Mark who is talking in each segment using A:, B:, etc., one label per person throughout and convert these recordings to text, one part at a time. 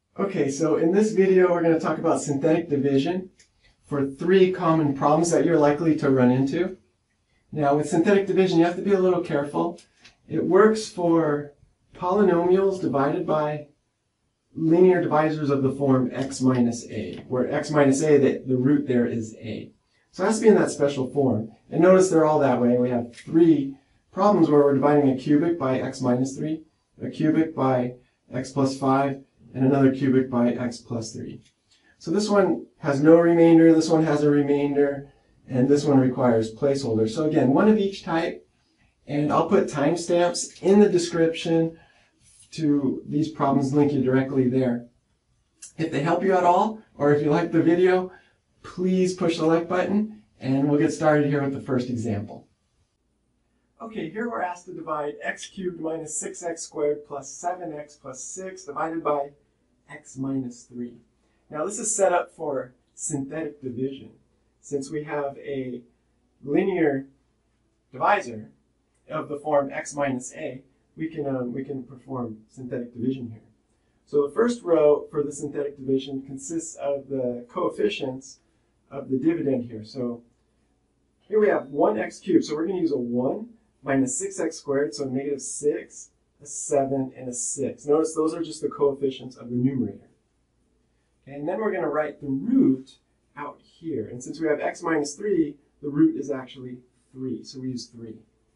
A: Okay, so in this video we're going to talk about synthetic division for 3 common problems that you're likely to run into. Now with synthetic division you have to be a little careful. It works for polynomials divided by linear divisors of the form x minus a, where x minus a, the root there is a. So it has to be in that special form. And notice they're all that way. We have 3 problems where we're dividing a cubic by x minus 3, a cubic by x plus 5, and another cubic by x plus 3. So this one has no remainder, this one has a remainder, and this one requires placeholders. So again, one of each type, and I'll put timestamps in the description to these problems, link you directly there. If they help you at all, or if you like the video, please push the like button, and we'll get started here with the first example. Okay, here we're asked to divide x cubed minus 6x squared plus 7x plus 6 divided by x minus 3. Now this is set up for synthetic division. Since we have a linear divisor of the form x minus a, we can perform synthetic division here. So the first row for the synthetic division consists of the coefficients of the dividend here. So here we have 1x cubed, so we're going to use a 1 minus 6x squared, so negative 6, a 7, and a 6. Notice those are just the coefficients of the numerator. Okay, and then we're going to write the root out here. And since we have x minus 3, the root is actually 3, so we use 3.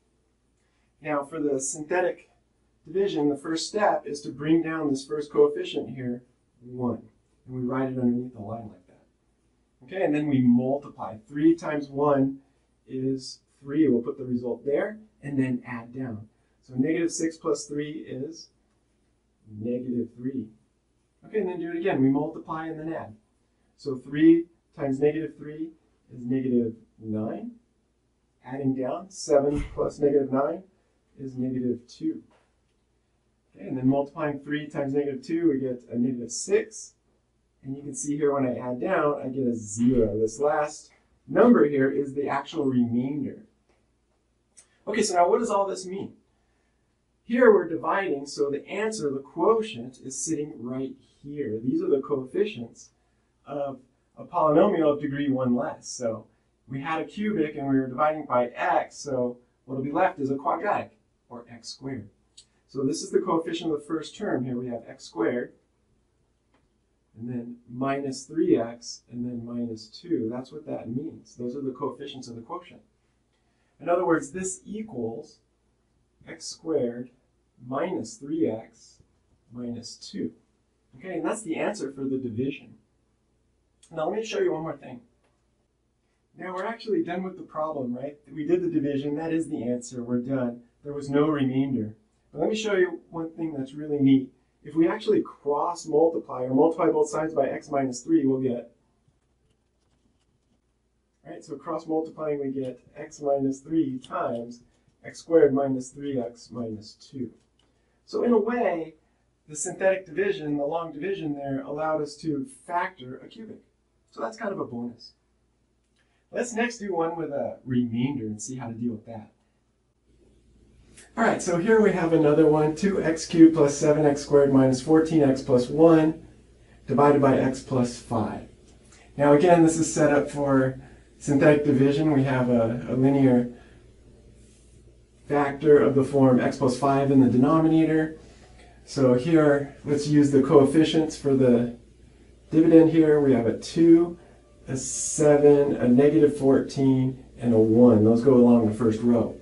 A: Now for the synthetic division, the first step is to bring down this first coefficient here, 1. And we write it underneath the line like that. Okay, and then we multiply. 3 times 1 is 3. We'll put the result there, and then add down. So negative 6 plus 3 is negative 3. Okay, and then do it again. We multiply and then add. So 3 times negative 3 is negative 9. Adding down, 7 plus negative 9 is negative 2. Okay, and then multiplying 3 times negative 2, we get a negative 6. And you can see here when I add down, I get a 0. This last number here is the actual remainder. Okay, so now what does all this mean? Here we're dividing, so the answer, the quotient, is sitting right here. These are the coefficients of a polynomial of degree 1 less. So we had a cubic and we were dividing by x, so what will be left is a quadratic, or x squared. So this is the coefficient of the first term. Here we have x squared, and then minus 3x, and then minus 2. That's what that means. Those are the coefficients of the quotient. In other words, this equals x squared minus 3x minus 2. Okay, and that's the answer for the division. Now let me show you one more thing. Now we're actually done with the problem, right? We did the division. That is the answer. We're done. There was no remainder. But let me show you one thing that's really neat. If we actually cross multiply, or multiply both sides by x minus 3, we'll get, right? So cross multiplying, we get x minus 3 times x squared minus 3x minus 2. So in a way, the synthetic division, the long division there, allowed us to factor a cubic. So that's kind of a bonus. Let's next do one with a remainder and see how to deal with that. All right, so here we have another one, 2x cubed plus 7x squared minus 14x plus 1 divided by x plus 5. Now again, this is set up for synthetic division. We have a linear factor of the form x plus 5 in the denominator. So here, let's use the coefficients for the dividend here. We have a 2, a 7, a negative 14, and a 1. Those go along the first row.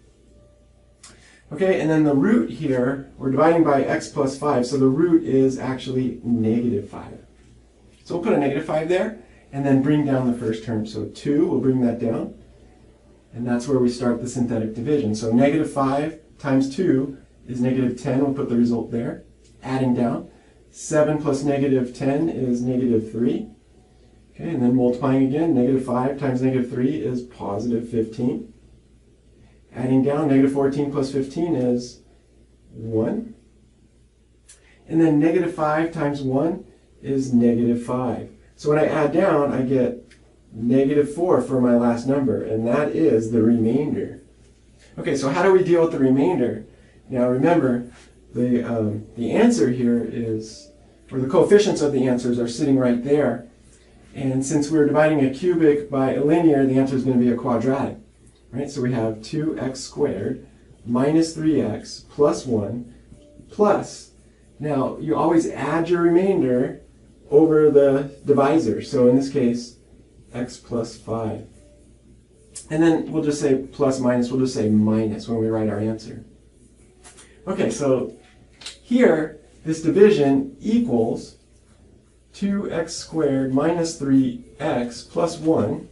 A: Okay, and then the root here, we're dividing by x plus 5, so the root is actually negative 5. So we'll put a negative 5 there, and then bring down the first term. So 2, we'll bring that down, and that's where we start the synthetic division. So negative 5 times 2 is negative 10. We'll put the result there. Adding down, 7 plus negative 10 is negative 3. Okay, and then multiplying again, negative 5 times negative 3 is positive 15. Adding down, negative 14 plus 15 is 1. And then negative 5 times 1 is negative 5. So when I add down, I get negative 4 for my last number, and that is the remainder. Okay, so how do we deal with the remainder? Now remember, the answer here is or the coefficients of the answers are sitting right there. And since we're dividing a cubic by a linear, the answer is going to be a quadratic. Right? So we have 2x squared minus 3x plus 1 plus, now you always add your remainder over the divisor. So in this case, x plus 5. And then we'll just say plus minus, we'll just say minus when we write our answer. Okay, so here, this division equals 2x squared minus 3x plus 1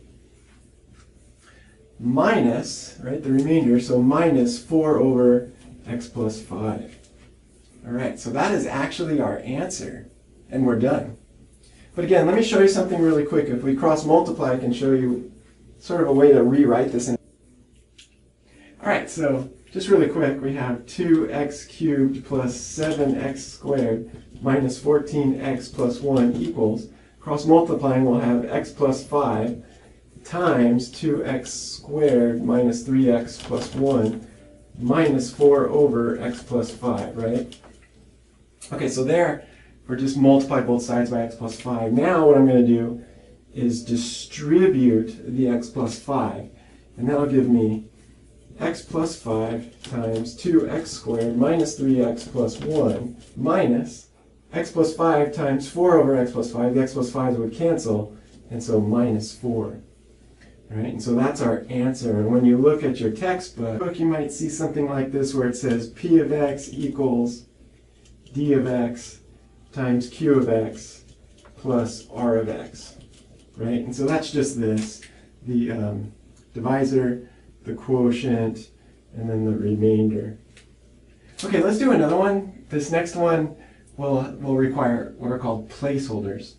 A: minus, right, the remainder, so minus 4 over x plus 5. All right, so that is actually our answer, and we're done. But again, let me show you something really quick. If we cross multiply, I can show you sort of a way to rewrite this. All right, so just really quick, we have 2x cubed plus 7x squared minus 14x plus 1 equals, cross multiplying, we'll have x plus 5 times 2x squared minus 3x plus 1 minus 4 over x plus 5, right? Okay, so there, we're just multiply both sides by x plus 5. Now what I'm going to do is distribute the x plus 5, and that'll give me x plus 5 times 2x squared minus 3x plus 1 minus x plus 5 times 4 over x plus 5. The x plus 5s would cancel, and so minus 4. Right? And so that's our answer. And when you look at your textbook, you might see something like this where it says p of x equals d of x times q of x plus r of x. Right? And so that's just this, the divisor, the quotient, and then the remainder. Okay, let's do another one. This next one will require what are called placeholders.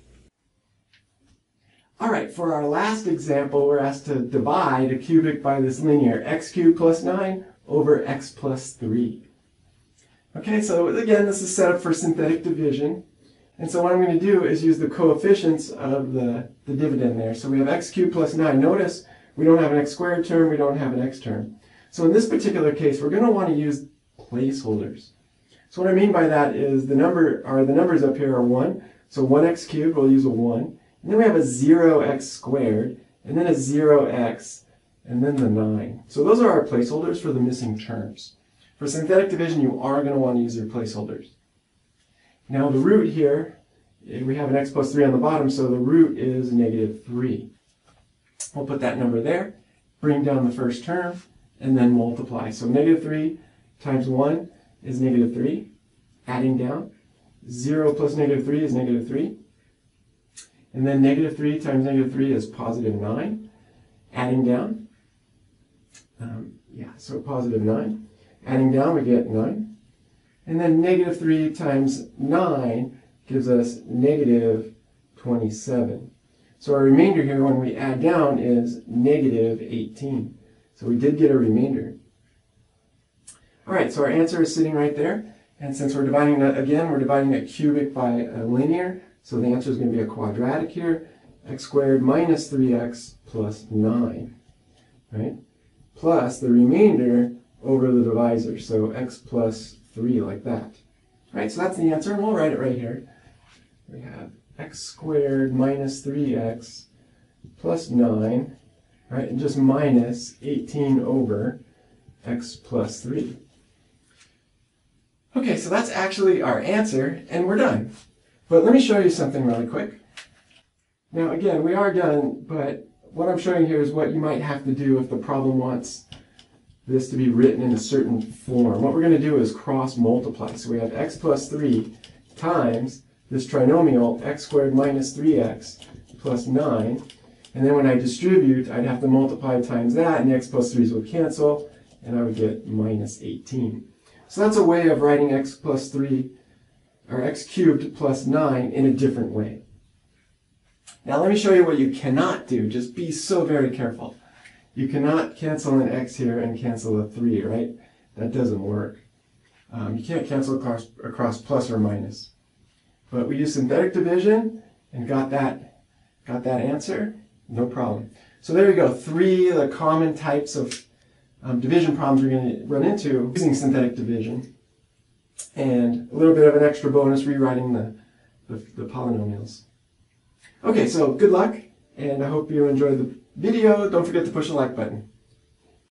A: All right, for our last example, we're asked to divide a cubic by this linear, x cubed plus 9 over x plus 3. Okay, so again, this is set up for synthetic division. And so what I'm going to do is use the coefficients of the dividend there. So we have x cubed plus 9. Notice we don't have an x squared term, we don't have an x term. So in this particular case, we're going to want to use placeholders. So what I mean by that is the numbers up here are 1. So 1x cubed, we'll use a 1. And then we have a 0x squared, and then a 0x, and then the 9. So those are our placeholders for the missing terms. For synthetic division, you are going to want to use your placeholders. Now the root here, we have an x plus 3 on the bottom, so the root is negative 3. We'll put that number there, bring down the first term, and then multiply. So negative 3 times 1 is negative 3, adding down. 0 plus negative 3 is negative 3. And then negative 3 times negative 3 is positive 9, adding down. So positive 9. Adding down, we get 9. And then negative 3 times 9 gives us negative 27. So our remainder here, when we add down, is negative 18. So we did get a remainder. All right, so our answer is sitting right there. And since we're dividing, again, we're dividing a cubic by a linear, so the answer is going to be a quadratic here. X squared minus 3x plus 9, right? Plus the remainder over the divisor, so x plus 3 like that. Right, so that's the answer, and we'll write it right here. We have x squared minus 3x plus 9, right, and just minus 18 over x plus 3. Okay, so that's actually our answer, and we're done. But let me show you something really quick. Now again, we are done, but what I'm showing here is what you might have to do if the problem wants this to be written in a certain form. What we're going to do is cross multiply. So we have x plus 3 times this trinomial x squared minus 3x plus 9. And then when I distribute, I'd have to multiply times that, and the x plus 3's would cancel, and I would get minus 18. So that's a way of writing x plus 3, or x cubed plus 9 in a different way. Now let me show you what you cannot do. Just be so very careful. You cannot cancel an x here and cancel a 3, right? That doesn't work. You can't cancel across plus or minus. But we use synthetic division and got that answer. No problem. So there you go. 3 of the common types of division problems we're going to run into using synthetic division. And a little bit of an extra bonus rewriting the polynomials. Okay, so good luck, and I hope you enjoyed the video. Don't forget to push the like button.